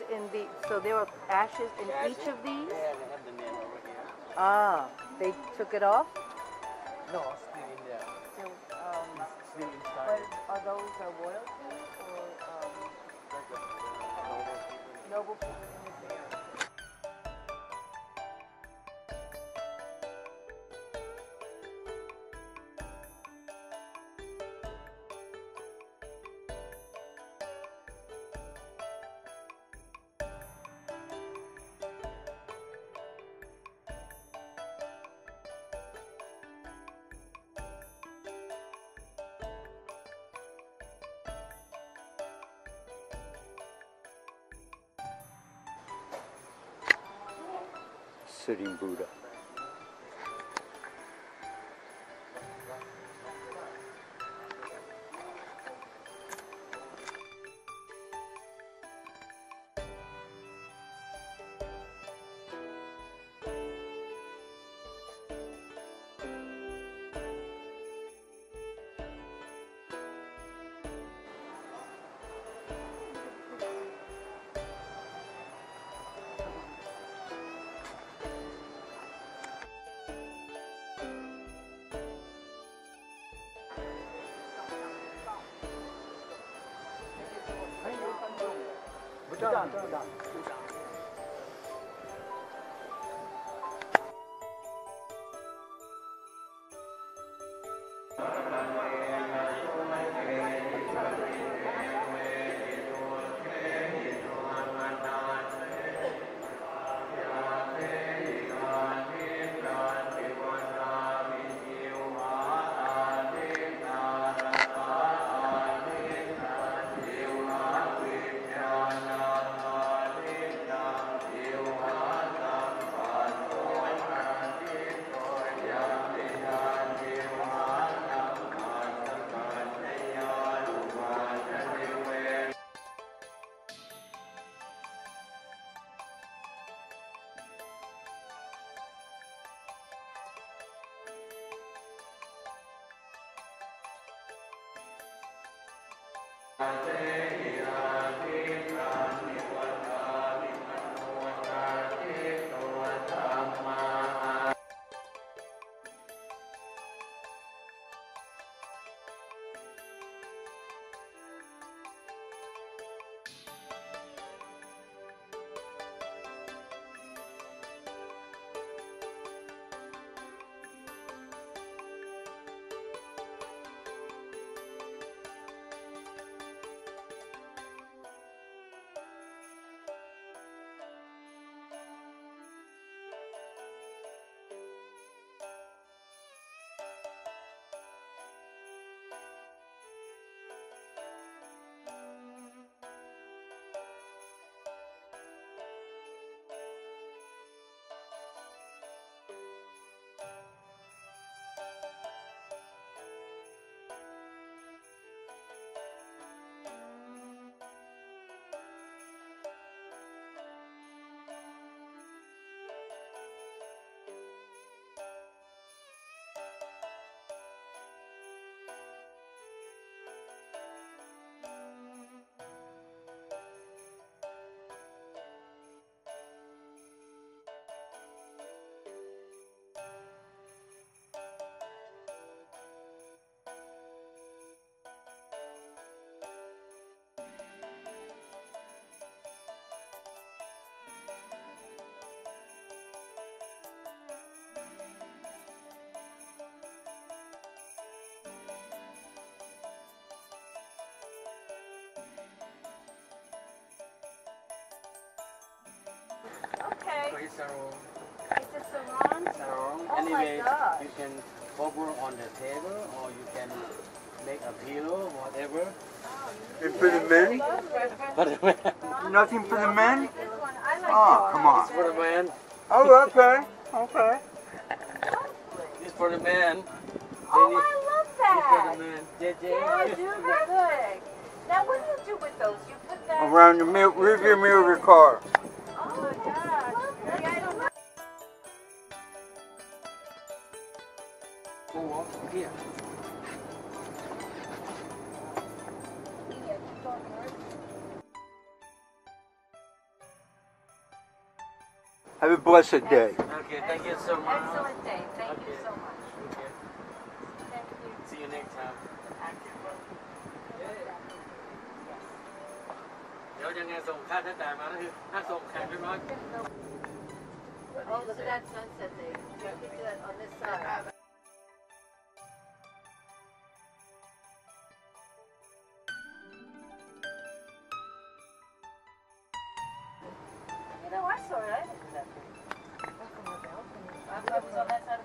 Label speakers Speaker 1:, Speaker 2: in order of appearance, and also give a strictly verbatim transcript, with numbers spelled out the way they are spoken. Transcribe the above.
Speaker 1: in the, so there were ashes in
Speaker 2: Ashes?
Speaker 1: each of these?
Speaker 2: Yeah, they have the name over here.
Speaker 1: Ah, they took it off?
Speaker 2: No, still in there.
Speaker 1: Still, um,
Speaker 2: It's still
Speaker 1: but
Speaker 2: inside.
Speaker 1: are those uh, royalty or um,
Speaker 2: Like a normal people.
Speaker 1: noble people in this area?
Speaker 2: Sitting Buddha. Buddah, Buddah.
Speaker 1: Okay.
Speaker 2: It's a room.
Speaker 1: Is it sarong?
Speaker 2: It's a room.
Speaker 1: Oh
Speaker 2: Anyway,
Speaker 1: my gosh.
Speaker 2: you can cover on the table or you can make a pillow, whatever.
Speaker 3: And for the men?
Speaker 2: For the man.
Speaker 3: Nothing for the men?
Speaker 1: I like
Speaker 3: Oh, come on.
Speaker 2: It's for the man.
Speaker 3: Oh, okay. Okay.
Speaker 2: It's for the man.
Speaker 1: Oh,
Speaker 2: They need-
Speaker 1: I love
Speaker 2: It's for
Speaker 1: that.
Speaker 2: the man. J J.
Speaker 1: Yeah, do good. Now, what do you do with those? You put that.
Speaker 3: Around the mirror, rearview mirror of your car.
Speaker 1: Oh my gosh. See, I don't know.
Speaker 2: Go walk here.
Speaker 3: Have a blessed day.
Speaker 2: Okay, thank you so much.
Speaker 1: Excellent day. Thank you so much.
Speaker 2: Okay.
Speaker 1: Thank you.
Speaker 2: See you next time. เดี๋ยวยังไงส่งค่าใช้จ่ายมาก็คือถ้าส่งแขกเรียบร้อย
Speaker 1: Oh, look at that sunset there. Look at that on this side. You know, I saw it. I didn't know that. I was on that side.